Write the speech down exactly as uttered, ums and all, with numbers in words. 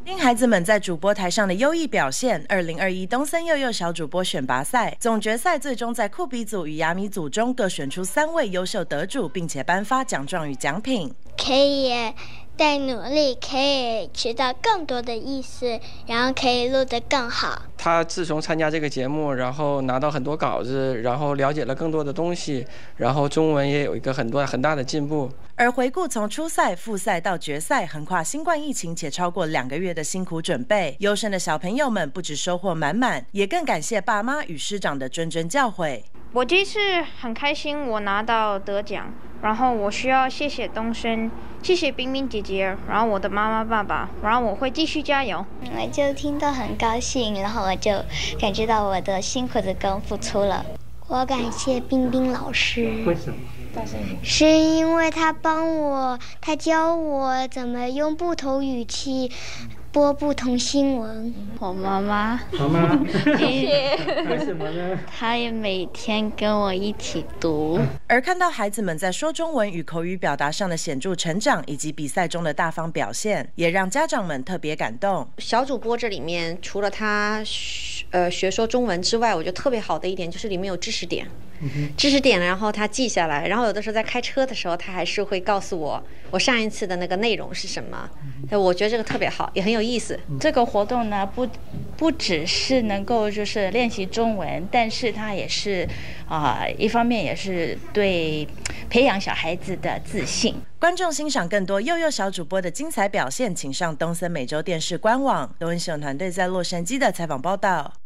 听孩子们在主播台上的优异表现，二零二一东森幼幼小主播选拔赛总决赛最终在酷比组与雅米组中各选出三位优秀得主，并且颁发奖状与奖品。 可以再努力，可以学到更多的意思，然后可以录得更好。 他自从参加这个节目，然后拿到很多稿子，然后了解了更多的东西，然后中文也有一个很多很大的进步。 而回顾从初赛、复赛到决赛，横跨新冠疫情且超过两个月的辛苦准备，优胜的小朋友们不只收获满满，也更感谢爸妈与师长的谆谆教诲。 我这次很开心，我拿到得奖，然后我需要谢谢东升，谢谢冰冰姐姐，然后我的妈妈爸爸，然后我会继续加油。 我就听到很高兴，然后我就感觉到我的辛苦的功付出了。我感谢冰冰老师。 为什么？ 是因为他帮我，他教我怎么用不同语气播不同新闻。 我妈妈， 妈妈， 谢谢。 为什么呢？ 她也每天跟我一起读。 而看到孩子们在说中文与口语表达上的显著成长，以及比赛中的大方表现，也让家长们特别感动。 小主播这里面，除了他呃学说中文之外，我觉得特别好的一点就是里面有知识点。知识点，然后他记下来，然后有的时候在开车的时候，他还是会告诉我我上一次的那个内容是什么。我觉得这个特别好，也很有意思。 这个活动呢，不不只是能够就是练习中文，但是它也是啊、呃，一方面也是对培养小孩子的自信。 观众欣赏更多幼幼小主播的精彩表现，请上东森每周电视官网。德文新闻团队在洛杉矶的采访报道。